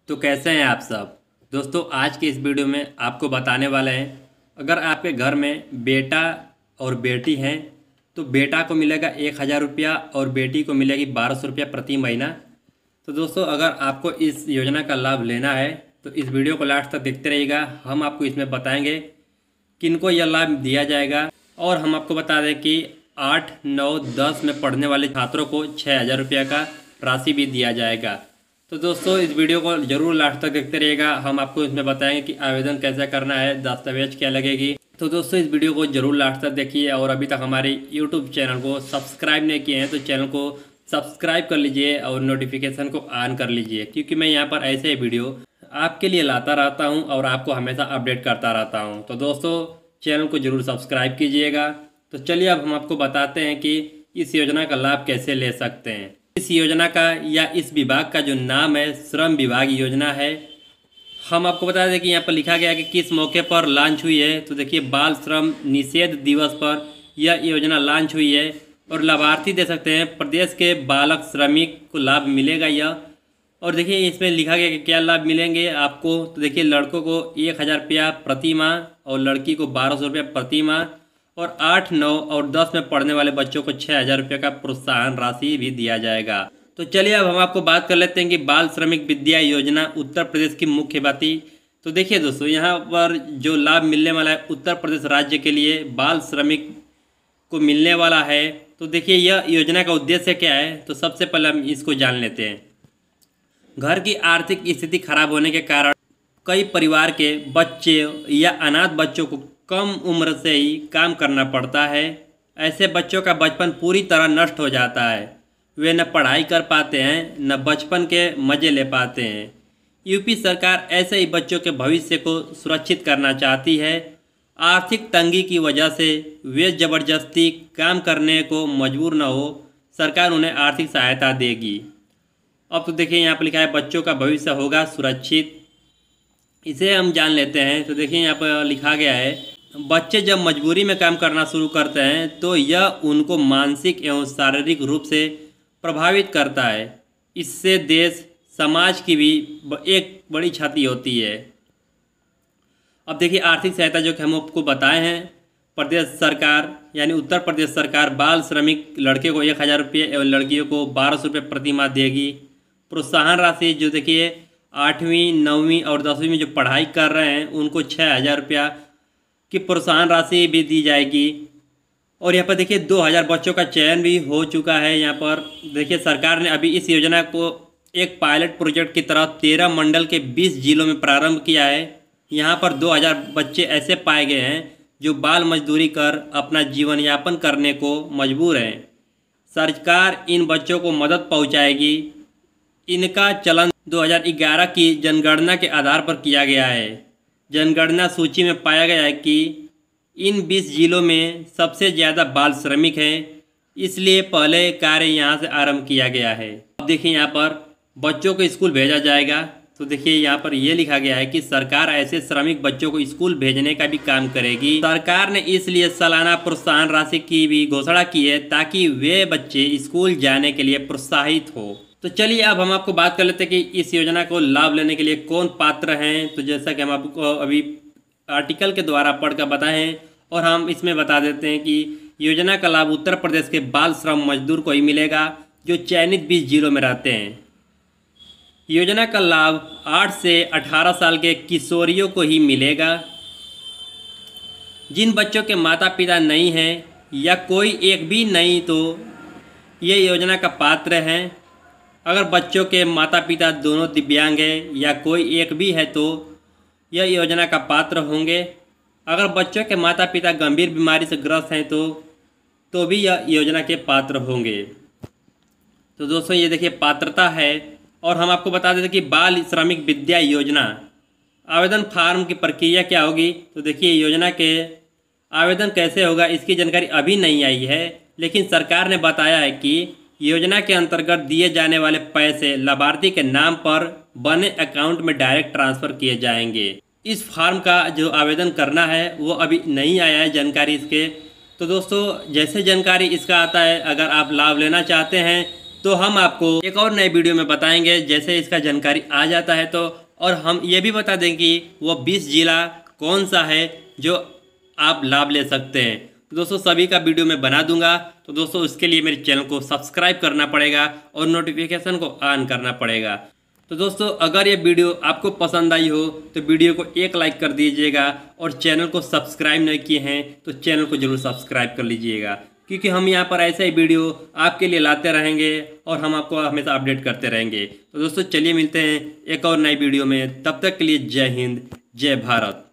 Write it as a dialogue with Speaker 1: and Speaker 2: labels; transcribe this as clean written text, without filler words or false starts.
Speaker 1: तो कैसे हैं आप सब दोस्तों। आज के इस वीडियो में आपको बताने वाले हैं, अगर आपके घर में बेटा और बेटी हैं तो बेटा को मिलेगा 1,000 रुपया और बेटी को मिलेगी 1,200 रुपया प्रति महीना। तो दोस्तों, अगर आपको इस योजना का लाभ लेना है तो इस वीडियो को लास्ट तक देखते रहिएगा। हम आपको इसमें बताएंगे किनको यह लाभ दिया जाएगा, और हम आपको बता दें कि 8, 9, 10 में पढ़ने वाले छात्रों को 6,000 रुपया का राशि भी दिया जाएगा। तो दोस्तों, इस वीडियो को जरूर लास्ट तक देखते रहिएगा। हम आपको इसमें बताएंगे कि आवेदन कैसे करना है, दस्तावेज क्या लगेगी। तो दोस्तों, इस वीडियो को जरूर लास्ट तक देखिए, और अभी तक हमारे यूट्यूब चैनल को सब्सक्राइब नहीं किए हैं तो चैनल को सब्सक्राइब कर लीजिए और नोटिफिकेशन को ऑन कर लीजिए, क्योंकि मैं यहाँ पर ऐसे वीडियो आपके लिए लाता रहता हूँ और आपको हमेशा अपडेट करता रहता हूँ। तो दोस्तों, चैनल को जरूर सब्सक्राइब कीजिएगा। तो चलिए अब हम आपको बताते हैं कि इस योजना का लाभ कैसे ले सकते हैं। इस योजना का या इस विभाग का जो नाम है श्रम विभाग योजना है। हम आपको बता दें कि यहाँ पर लिखा गया है कि किस मौके पर लॉन्च हुई है। तो देखिए, बाल श्रम निषेध दिवस पर यह योजना लॉन्च हुई है, और लाभार्थी दे सकते हैं प्रदेश के बालक श्रमिक को लाभ मिलेगा यह। और देखिए, इसमें लिखा गया कि क्या लाभ मिलेंगे आपको। तो देखिए, लड़कों को 1,000 रुपया प्रति माह और लड़की को 1,200 रुपया प्रति माह, और 8, 9 और 10 में पढ़ने वाले बच्चों को 6,000 रुपये का प्रोत्साहन राशि भी दिया जाएगा। तो चलिए अब हम आपको बात कर लेते हैं कि बाल श्रमिक विद्या योजना उत्तर प्रदेश की मुख्य बातें। तो देखिए दोस्तों, यहाँ पर जो लाभ मिलने वाला है उत्तर प्रदेश राज्य के लिए बाल श्रमिक को मिलने वाला है। तो देखिए, यह योजना का उद्देश्य क्या है, तो सबसे पहले हम इसको जान लेते हैं। घर की आर्थिक स्थिति खराब होने के कारण कई परिवार के बच्चे या अनाथ बच्चों को कम उम्र से ही काम करना पड़ता है। ऐसे बच्चों का बचपन पूरी तरह नष्ट हो जाता है। वे न पढ़ाई कर पाते हैं न बचपन के मज़े ले पाते हैं। यूपी सरकार ऐसे ही बच्चों के भविष्य को सुरक्षित करना चाहती है। आर्थिक तंगी की वजह से वे ज़बरदस्ती काम करने को मजबूर न हो, सरकार उन्हें आर्थिक सहायता देगी। अब तो देखिए, यहाँ पर लिखा है बच्चों का भविष्य होगा सुरक्षित। इसे हम जान लेते हैं। तो देखिए, यहाँ पर लिखा गया है बच्चे जब मजबूरी में काम करना शुरू करते हैं तो यह उनको मानसिक एवं शारीरिक रूप से प्रभावित करता है। इससे देश समाज की भी एक बड़ी क्षति होती है। अब देखिए, आर्थिक सहायता जो कि हम आपको बताए हैं, प्रदेश सरकार यानी उत्तर प्रदेश सरकार बाल श्रमिक लड़के को 1,000 रुपये एवं लड़कियों को 1,200 रुपये प्रति माह देगी। प्रोत्साहन राशि जो देखिए 8वीं, 9वीं और 10वीं में जो पढ़ाई कर रहे हैं उनको 6,000 रुपया की प्रोत्साहन राशि भी दी जाएगी। और यहाँ पर देखिए 2,000 बच्चों का चयन भी हो चुका है। यहाँ पर देखिए, सरकार ने अभी इस योजना को एक पायलट प्रोजेक्ट की तरह 13 मंडल के 20 जिलों में प्रारंभ किया है। यहाँ पर 2,000 बच्चे ऐसे पाए गए हैं जो बाल मजदूरी कर अपना जीवन यापन करने को मजबूर हैं। सरकार इन बच्चों को मदद पहुँचाएगी। इनका चलन 2011 की जनगणना के आधार पर किया गया है। जनगणना सूची में पाया गया है कि इन 20 जिलों में सबसे ज़्यादा बाल श्रमिक हैं, इसलिए पहले कार्य यहाँ से आरंभ किया गया है। अब देखिए, यहाँ पर बच्चों को स्कूल भेजा जाएगा। तो देखिए, यहाँ पर ये लिखा गया है कि सरकार ऐसे श्रमिक बच्चों को स्कूल भेजने का भी काम करेगी। सरकार ने इसलिए सालाना प्रोत्साहन राशि की भी घोषणा की है ताकि वे बच्चे स्कूल जाने के लिए प्रोत्साहित हो। तो चलिए अब हम आपको बात कर लेते हैं कि इस योजना को लाभ लेने के लिए कौन पात्र हैं। तो जैसा कि हम आपको अभी आर्टिकल के द्वारा पढ़कर बताए हैं, और हम इसमें बता देते हैं कि योजना का लाभ उत्तर प्रदेश के बाल श्रम मजदूर को ही मिलेगा जो चयनित 20 जिलों में रहते हैं। योजना का लाभ 8 से 18 साल के किशोरियों को ही मिलेगा। जिन बच्चों के माता पिता नहीं हैं या कोई एक भी नहीं तो ये योजना का पात्र हैं। अगर बच्चों के माता पिता दोनों दिव्यांग हैं या कोई एक भी है तो यह योजना का पात्र होंगे। अगर बच्चों के माता पिता गंभीर बीमारी से ग्रस्त हैं तो भी यह योजना के पात्र होंगे। तो दोस्तों, ये देखिए पात्रता है। और हम आपको बता देते कि बाल श्रमिक विद्या योजना आवेदन फार्म की प्रक्रिया क्या होगी। तो देखिए, योजना के आवेदन कैसे होगा इसकी जानकारी अभी नहीं आई है, लेकिन सरकार ने बताया है कि योजना के अंतर्गत दिए जाने वाले पैसे लाभार्थी के नाम पर बने अकाउंट में डायरेक्ट ट्रांसफ़र किए जाएंगे। इस फॉर्म का जो आवेदन करना है वो अभी नहीं आया है जानकारी इसके। तो दोस्तों, जैसे जानकारी इसका आता है, अगर आप लाभ लेना चाहते हैं तो हम आपको एक और नए वीडियो में बताएंगे जैसे इसका जानकारी आ जाता है तो, और हम ये भी बता दें कि वो 20 जिला कौन सा है जो आप लाभ ले सकते हैं। तो दोस्तों सभी का वीडियो मैं बना दूंगा, तो दोस्तों उसके लिए मेरे चैनल को सब्सक्राइब करना पड़ेगा और नोटिफिकेशन को ऑन करना पड़ेगा। तो दोस्तों अगर ये वीडियो आपको पसंद आई हो तो वीडियो को एक लाइक कर दीजिएगा, और चैनल को सब्सक्राइब नहीं किए हैं तो चैनल को जरूर सब्सक्राइब कर लीजिएगा, क्योंकि हम यहाँ पर ऐसे ही वीडियो आपके लिए लाते रहेंगे और हम आपको हमेशा अपडेट करते रहेंगे। तो दोस्तों चलिए मिलते हैं एक और नई वीडियो में, तब तक के लिए जय हिंद जय भारत।